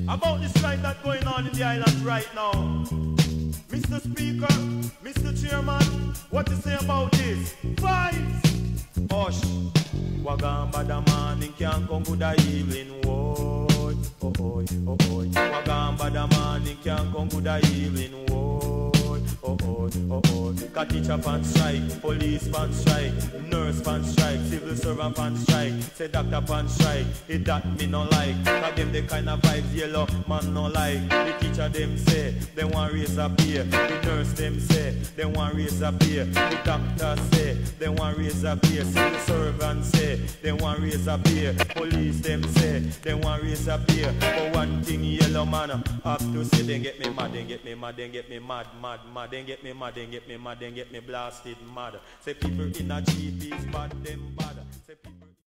about the strike that's going on in the island right now. Mr. Speaker, Mr. Chairman, what you say about this? Vibes! Hush! Wagamba the morning can't come good the evening, whoa. Oh, oh, oh, oh. Wagamba the morning can't come good the evening, whoa. Oh, oh, oh, oh. Cause teacher pan strike, police pan strike, nurse pan strike, civil servant pan strike, say doctor pan strike. It that me no like, cause them the kind of vibes yellow man no like. The teacher them say, they want raise a pay. The nurse them say, they want raise a pay. The doctor say, they want raise a pay. Civil servant say, they want raise a pay. Police them say, they want raise a pay. But one thing yellow man have to say, they get me mad, they get me mad, they get me mad, mad, mad. They get me mad, they get me mad, they get me blasted mad. Say people in a cheap is bad, them bad. Say people